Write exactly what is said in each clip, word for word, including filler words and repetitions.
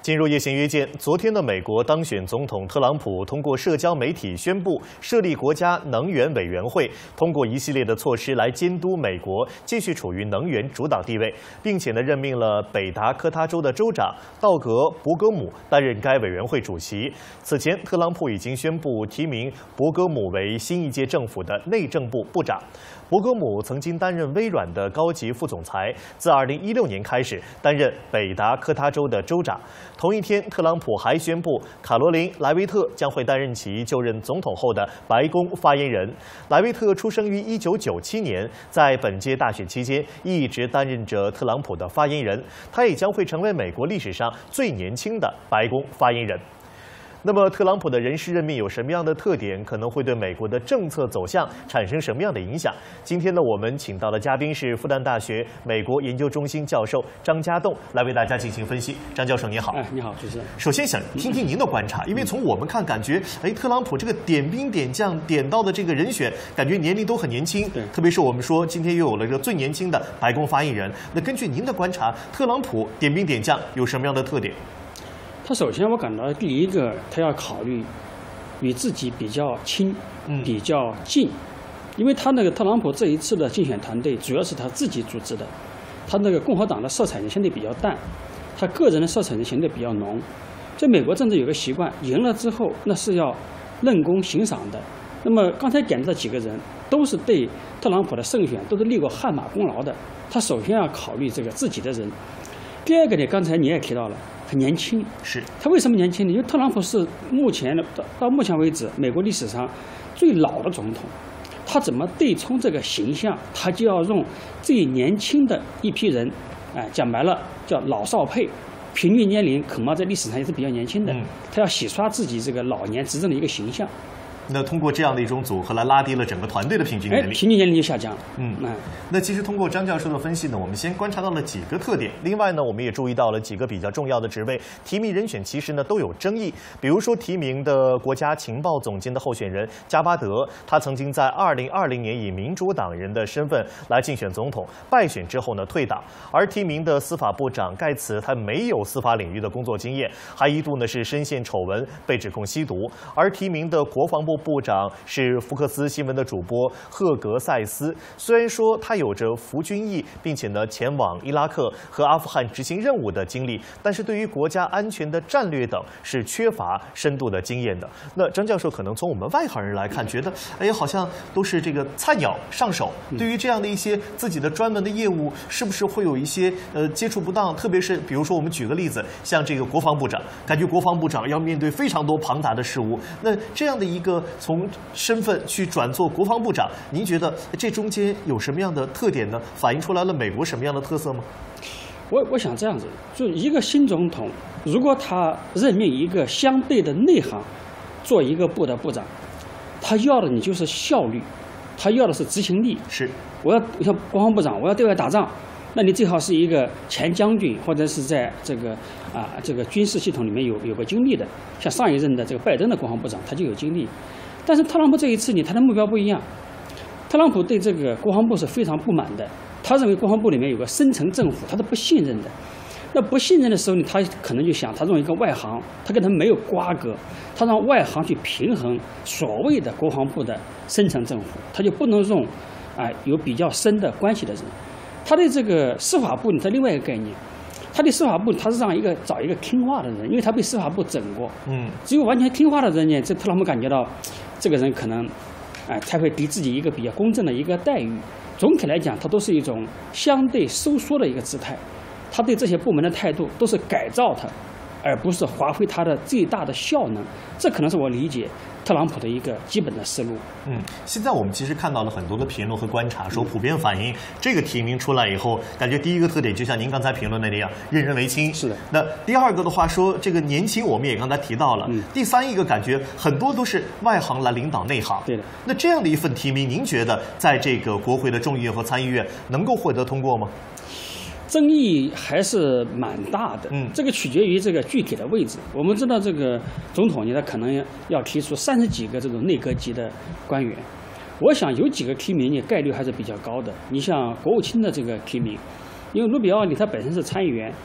进入夜行约见，昨天的美国当选总统特朗普通过社交媒体宣布设立国家能源委员会，通过一系列的措施来监督美国继续处于能源主导地位，并且呢任命了北达科他州的州长道格·伯格姆担任该委员会主席。此前，特朗普已经宣布提名伯格姆为新一届政府的内政部部长。伯格姆曾经担任微软的高级副总裁，自二零一六年开始担任北达科他州的州长。同一天，特朗普还宣布卡罗琳·莱维特将会担任其就任总统后的白宫发言人。莱维特出生于一九九七年，在本届大选期间一直担任着特朗普的发言人，他也将会成为美国历史上最年轻的白宫发言人。那么，特朗普的人事任命有什么样的特点？可能会对美国的政策走向产生什么样的影响？今天呢，我们请到的嘉宾是复旦大学美国研究中心教授张家栋，来为大家进行分析。张教授，你好。 哎，你好，主持人。 首先想听听您的观察，因为从我们看，感觉哎，特朗普这个点兵点将点到的这个人选，感觉年龄都很年轻。 对。 特别是我们说今天又有了这个最年轻的白宫发言人。那根据您的观察，特朗普点兵点将有什么样的特点？ 他首先，我感到第一个，他要考虑与自己比较亲、比较近，因为他那个特朗普这一次的竞选团队主要是他自己组织的，他那个共和党的色彩呢相对比较淡，他个人的色彩呢相对比较浓。在美国政治有个习惯，赢了之后那是要论功行赏的。那么刚才点的这几个人都是对特朗普的胜选都是立过汗马功劳的，他首先要考虑这个自己的人。第二个呢，刚才你也提到了。很年轻， 是他为什么年轻呢？因为特朗普是目前到到目前为止美国历史上最老的总统，他怎么对冲这个形象，他就要用最年轻的一批人，哎，讲白了叫老少配，平均年龄恐怕在历史上也是比较年轻的， 嗯、 他要洗刷自己这个老年执政的一个形象。 那通过这样的一种组合来拉低了整个团队的平均年龄， 平均年龄就下降了。 嗯，那其实通过张教授的分析呢，我们先观察到了几个特点。另外呢，我们也注意到了几个比较重要的职位提名人选，其实呢都有争议。比如说提名的国家情报总监的候选人加巴德，他曾经在二零二零年以民主党人的身份来竞选总统，败选之后呢退党。而提名的司法部长盖茨，他没有司法领域的工作经验，还一度呢是深陷丑闻，被指控吸毒。而提名的国防部部长是福克斯新闻的主播赫格塞斯，虽然说他有着服军役，并且呢前往伊拉克和阿富汗执行任务的经历，但是对于国家安全的战略等是缺乏深度的经验的。那张教授可能从我们外行人来看，觉得哎好像都是这个菜鸟上手，对于这样的一些自己的专门的业务，是不是会有一些呃接触不当？特别是比如说我们举个例子，像这个国防部长，感觉国防部长要面对非常多庞大的事务，那这样的一个从身份去转做国防部长，您觉得这中间有什么样的特点呢？反映出来了美国什么样的特色吗？ 我我想这样子，就一个新总统，如果他任命一个相对的内行做一个部的部长，他要的你就是效率，他要的是执行力。 是， 我要像国防部长，我要对外打仗，那你最好是一个前将军，或者是在这个啊这个军事系统里面有有个经历的，像上一任的这个拜登的国防部长，他就有经历。但是特朗普这一次呢，他的目标不一样。特朗普对这个国防部是非常不满的，他认为国防部里面有个深层政府，他是不信任的。那不信任的时候呢，他可能就想，他用一个外行，他跟他没有瓜葛，他让外行去平衡所谓的国防部的深层政府，他就不能用啊有比较深的关系的人。他对这个司法部呢，他另外一个概念。他对司法部，他是让一个找一个听话的人，因为他被司法部整过。嗯，只有完全听话的人呢，这特朗普感觉到，这个人可能，哎、呃，才会给自己一个比较公正的一个待遇。总体来讲，他都是一种相对收缩的一个姿态。他对这些部门的态度都是改造他，而不是发挥他的最大的效能。这可能是我理解特朗普的一个基本的思路。 嗯，现在我们其实看到了很多的评论和观察，说普遍反映这个提名出来以后，感觉第一个特点就像您刚才评论的那样，任人唯亲。 是的。 那第二个的话说，这个年轻，我们也刚才提到了。嗯。第三一个感觉很多都是外行来领导内行。 对的。 那这样的一份提名，您觉得在这个国会的众议院和参议院能够获得通过吗？ 争议还是蛮大的， 嗯， 这个取决于这个具体的位置。我们知道，这个总统呢，他可能要提出三十几个这种内阁级的官员。我想有几个提名呢，概率还是比较高的。你像国务卿的这个提名，因为卢比奥里他本身是参议员，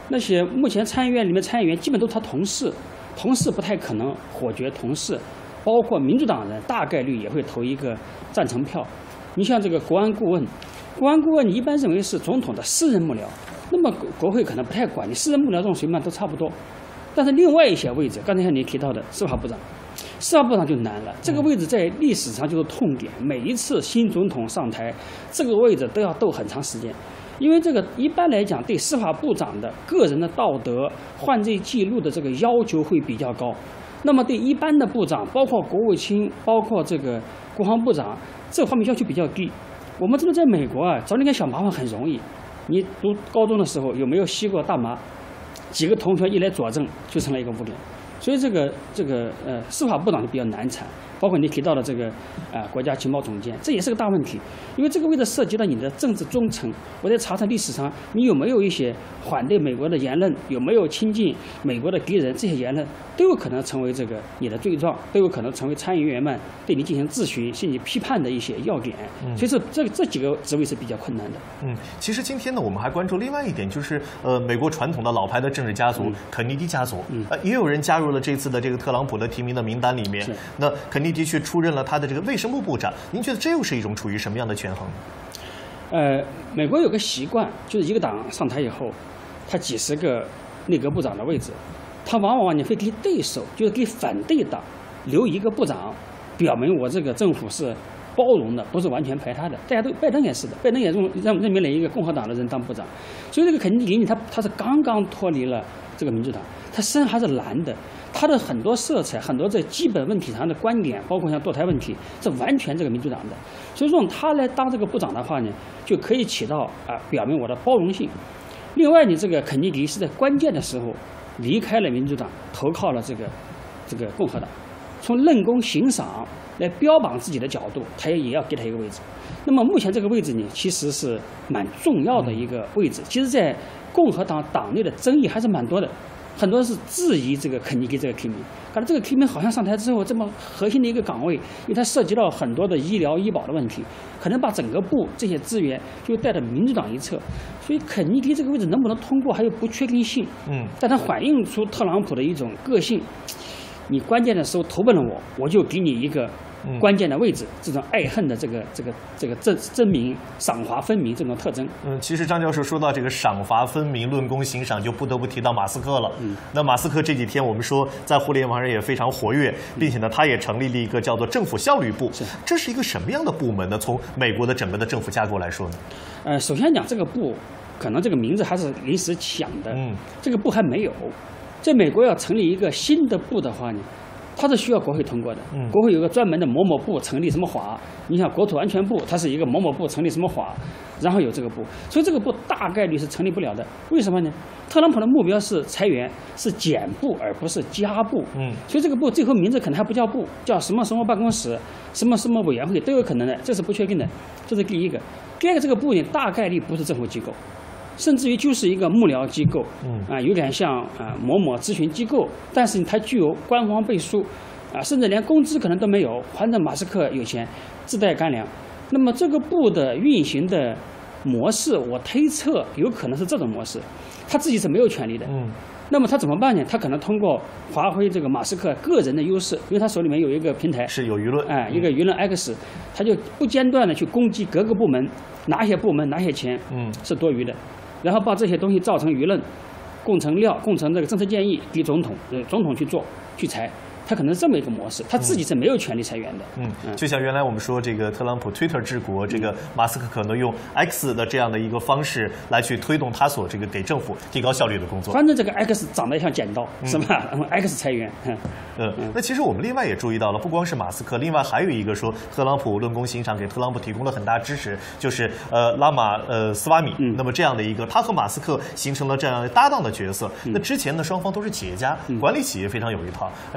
那些目前参议院里面参议员基本都是他同事，同事不太可能否决同事，包括民主党人大概率也会投一个赞成票。你像这个国安顾问，国安顾问你一般认为是总统的私人幕僚，那么国会可能不太管你私人幕僚这种谁嘛都差不多。但是另外一些位置，刚才像你提到的司法部长，司法部长就难了，这个位置在历史上就是痛点，每一次新总统上台，这个位置都要斗很长时间。因为这个一般来讲，对司法部长的个人的道德、犯罪记录的这个要求会比较高。那么对一般的部长，包括国务卿、包括这个国防部长，这方面要求比较低。我们知道，在美国啊，找你点小麻烦很容易。你读高中的时候有没有吸过大麻？几个同学一来佐证，就成了一个污点。所以这个这个呃司法部长就比较难缠，包括你提到的这个啊、呃、国家情报总监，这也是个大问题，因为这个位置涉及到你的政治忠诚。我在查查历史上，你有没有一些反对美国的言论，有没有亲近美国的敌人，这些言论都有可能成为这个你的罪状，都有可能成为参议员们对你进行质询、甚至批判的一些要点。嗯、所以说这这几个职位是比较困难的。 嗯，其实今天呢，我们还关注另外一点，就是呃，美国传统的老牌的政治家族、嗯、肯尼迪家族，嗯、呃，也有人加入了这次的这个特朗普的提名的名单里面。那肯尼迪却出任了他的这个卫生部部长，您觉得这又是一种处于什么样的权衡？ 呃，美国有个习惯，就是一个党上台以后，他几十个内阁部长的位置，他往往你会给对手，就是给反对党留一个部长，表明我这个政府是包容的，不是完全排他的。大家都拜登也是的，拜登也任任任命了一个共和党的人当部长，所以这个肯尼迪他他是刚刚脱离了这个民主党，他身还是蓝的。他的很多色彩，很多在基本问题上的观点，包括像堕胎问题，是完全这个民主党的。所以说他来当这个部长的话呢，就可以起到啊、呃、表明我的包容性。另外，你这个肯尼迪是在关键的时候离开了民主党，投靠了这个这个共和党，从论功行赏来标榜自己的角度，他也要给他一个位置。那么目前这个位置呢，其实是蛮重要的一个位置。其实，在共和党党内的争议还是蛮多的。很多人是质疑这个肯尼迪这个提名，感觉这个提名好像上台之后这么核心的一个岗位，因为它涉及到很多的医疗医保的问题，可能把整个部这些资源就带到民主党一侧，所以肯尼迪这个位置能不能通过还有不确定性。嗯，但它反映出特朗普的一种个性，你关键的时候投奔了我，我就给你一个关键的位置，这种爱恨的这个这个这个真真明赏罚分明这种特征。 嗯，其实张教授说到这个赏罚分明、论功行赏，就不得不提到马斯克了。嗯，那马斯克这几天我们说在互联网上也非常活跃，并且呢，他也成立了一个叫做政府效率部。是，这是一个什么样的部门呢？从美国的整个的政府架构来说呢？ 呃，首先讲这个部，可能这个名字还是临时想的。嗯，这个部还没有，在美国要成立一个新的部的话呢，它是需要国会通过的。嗯，国会有个专门的某某部成立什么法，你像国土安全部，它是一个某某部成立什么法，然后有这个部，所以这个部大概率是成立不了的。为什么呢？特朗普的目标是裁员，是减部而不是加部。嗯，所以这个部最后名字可能还不叫部，叫什么什么办公室、什么什么委员会都有可能的，这是不确定的。这是第一个。第二个，这个部呢大概率不是政府机构。甚至于就是一个幕僚机构，嗯啊，有点像啊某某咨询机构，但是它具有官方背书，啊，甚至连工资可能都没有，反正马斯克有钱，自带干粮。那么这个部的运行的模式，我推测有可能是这种模式，他自己是没有权利的。嗯，那么他怎么办呢？他可能通过发挥这个马斯克个人的优势，因为他手里面有一个平台， 是有舆论， 哎、呃，一个舆论 X， 他就不间断的去攻击各个部门，哪些部门哪些钱，嗯，是多余的。然后把这些东西造成舆论，供成料，供成这个政策建议给总统，呃，总统去做去裁，他可能是这么一个模式，他自己是没有权利裁员的。 嗯，嗯就像原来我们说这个特朗普 Twitter 治国，这个马斯克可能用 X 的这样的一个方式来去推动他所这个给政府提高效率的工作。 反正这个 X 长得像剪刀，是吧？嗯、X 裁员。嗯嗯，那其实我们另外也注意到了，不光是马斯克，另外还有一个说特朗普论功行赏，给特朗普提供了很大支持，就是呃拉马呃斯瓦米。嗯，那么这样的一个，他和马斯克形成了这样搭档的角色。嗯、那之前呢，双方都是企业家，嗯、管理企业非常有一套。哎，那这次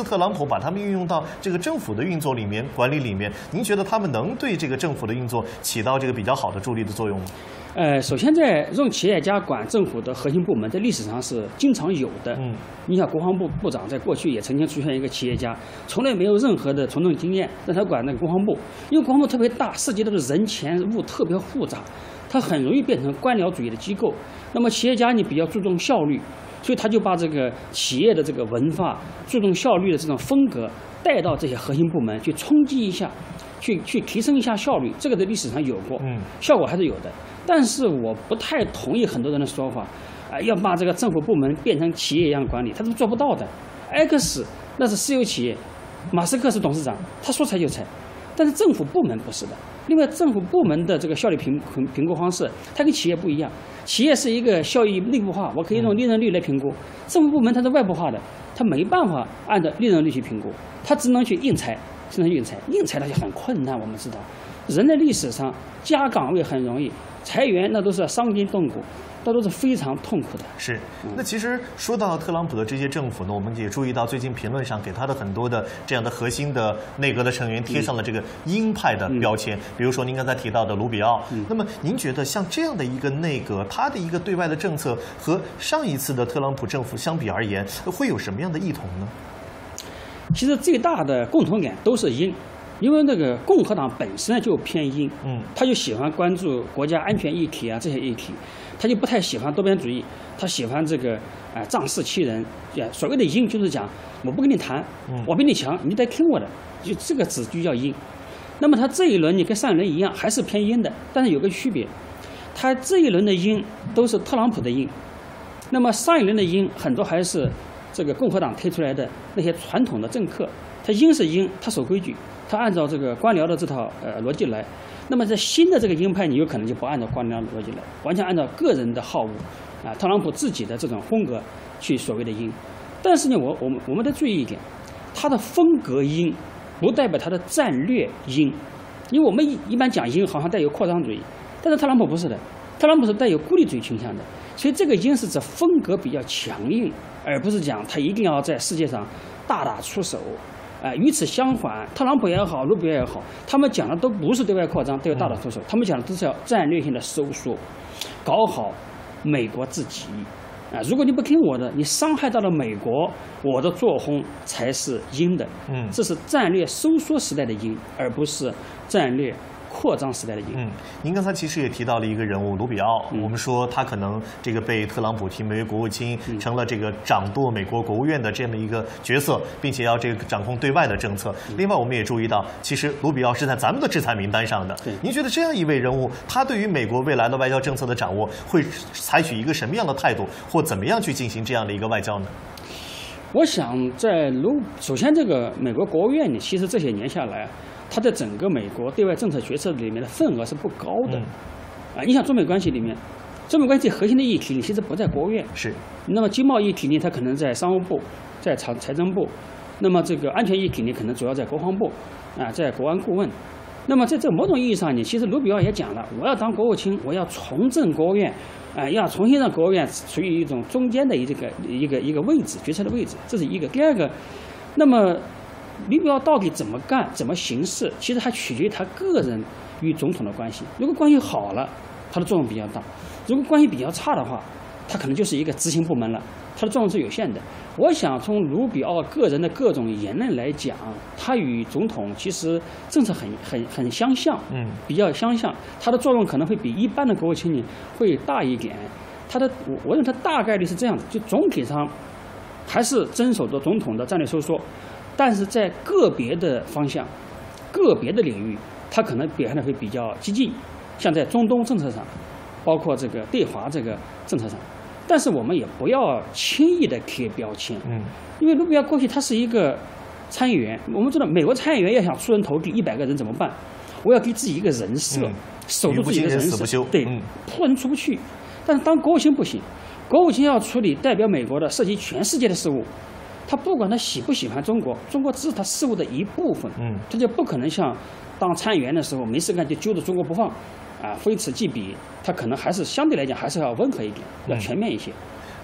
特朗普把他们运用到这个政府的运作里面、管理里面，您觉得他们能对这个政府的运作起到这个比较好的助力的作用吗？ 呃，首先在用企业家管政府的核心部门，在历史上是经常有的。嗯，你想国防部部长在过去也曾经出现一个企业家，从来没有任何的从政经验，让他管那个国防部，因为国防部特别大，涉及到的人钱物特别复杂，它很容易变成官僚主义的机构。那么企业家你比较注重效率，所以他就把这个企业的这个文化、注重效率的这种风格带到这些核心部门去冲击一下。去去提升一下效率，这个在历史上有过，嗯，效果还是有的。但是我不太同意很多人的说法，啊、呃，要把这个政府部门变成企业一样管理，他是做不到的。X 那是私有企业，马斯克是董事长，他说裁就裁，但是政府部门不是的。另外，政府部门的这个效率评评评估方式，它跟企业不一样。企业是一个效益内部化，我可以用利润率来评估；政府部门它是外部化的，它没办法按照利润率去评估，它只能去硬裁。现在硬裁，硬裁那就很困难。我们知道，人的历史上加岗位很容易，裁员那都是伤筋动骨，那都是非常痛苦的。 是。那其实说到特朗普的这些政府呢，我们也注意到最近评论上给他的很多的这样的核心的内阁的成员贴上了这个鹰派的标签，嗯、比如说您刚才提到的卢比奥。嗯、那么您觉得像这样的一个内阁，它的一个对外的政策和上一次的特朗普政府相比而言，会有什么样的异同呢？ 其实最大的共同点都是鹰，因为那个共和党本身就偏鹰，嗯，他就喜欢关注国家安全议题啊这些议题，他就不太喜欢多边主义，他喜欢这个啊、呃、仗势欺人，所谓的鹰就是讲我不跟你谈，我比你强，你得听我的，就这个词就叫鹰。那么他这一轮你跟上一轮一样，还是偏鹰的，但是有个区别，他这一轮的鹰都是特朗普的鹰，那么上一轮的鹰很多还是这个共和党推出来的那些传统的政客，他鹰是鹰，他守规矩，他按照这个官僚的这套呃逻辑来。那么在新的这个鹰派，你有可能就不按照官僚的逻辑来，完全按照个人的好恶啊，特朗普自己的这种风格去所谓的鹰。但是呢，我我们我们得注意一点，他的风格鹰不代表他的战略鹰，因为我们一一般讲鹰好像带有扩张主义，但是特朗普不是的，特朗普是带有孤立主义倾向的。所以这个鹰是指风格比较强硬，而不是讲他一定要在世界上大打出手。啊、呃，与此相反，特朗普也好，卢比奥也好，他们讲的都不是对外扩张、对外大打出手，他们讲的都是要战略性的收缩，搞好美国自己。啊、呃，如果你不听我的，你伤害到了美国，我的作风才是鹰的。嗯，这是战略收缩时代的鹰，而不是战略扩张时代的鹰。 嗯，您刚才其实也提到了一个人物卢比奥，嗯、我们说他可能这个被特朗普提名为国务卿，嗯、成了这个掌舵美国国务院的这样的一个角色，并且要这个掌控对外的政策。嗯、另外，我们也注意到，其实卢比奥是在咱们的制裁名单上的。您觉得这样一位人物，他对于美国未来的外交政策的掌握，会采取一个什么样的态度，或怎么样去进行这样的一个外交呢？ 我想在卢，首先这个美国国务院呢，其实这些年下来，它在整个美国对外政策决策里面的份额是不高的。嗯、啊，你想中美关系里面，中美关系核心的议题，你其实不在国务院。 是。 那么经贸议题呢，它可能在商务部，在财财政部；那么这个安全议题呢，可能主要在国防部，啊，在国安顾问。那么在这某种意义上呢，其实卢比奥也讲了，我要当国务卿，我要重振国务院，啊，要重新让国务院处于一种中间的一个一个一个位置，决策的位置，这是一个。第二个，那么卢比奥到底怎么干、怎么行事，其实还取决于他个人与总统的关系。如果关系好了，他的作用比较大；如果关系比较差的话，他可能就是一个执行部门了，他的作用是有限的。我想从卢比奥个人的各种言论来讲，他与总统其实政策很很很相像，嗯，比较相像，他的作用可能会比一般的国务卿呢会大一点。他的我我认为他大概率是这样的，就总体上还是遵守着总统的战略收缩。但是在个别的方向、个别的领域，他可能表现的会比较激进，像在中东政策上，包括这个对华这个政策上。但是我们也不要轻易的贴标签，嗯，因为卢比奥过去他是一个参议员，我们知道美国参议员要想出人头地，一百个人怎么办？我要给自己一个人设，嗯、守住自己的人设，对，嗯、破人出不去。但是当国务卿不行，国务卿要处理代表美国的涉及全世界的事务。他不管他喜不喜欢中国，中国只是他事务的一部分，嗯，他就不可能像当参议员的时候没事干就揪着中国不放，啊，非此即彼。他可能还是相对来讲还是要温和一点，要全面一些。 嗯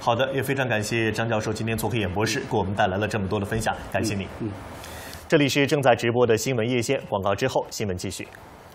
好的，也非常感谢张教授今天做客演播室，给我们带来了这么多的分享，感谢你。 嗯。嗯这里是正在直播的新闻夜线，广告之后新闻继续。